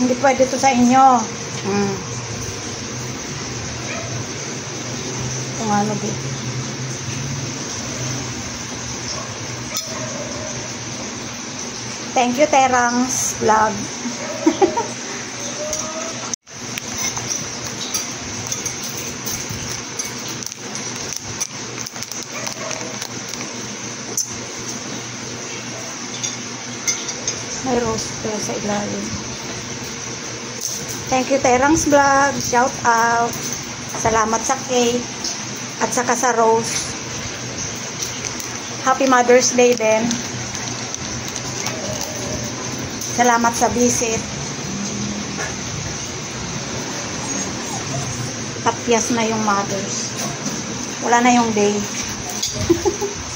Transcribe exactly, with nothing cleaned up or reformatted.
Hindi pwede to sa inyo. Hmm. Kung ano din. Thank you, Terang's Vlog. May roaster sa ilalim. Thank you, Terang's Vlog. Shout out. Salamat sa cake at saka sa rose. Happy Mother's Day din. Salamat sa visit. Tapyas na yung mothers. Wala na yung day.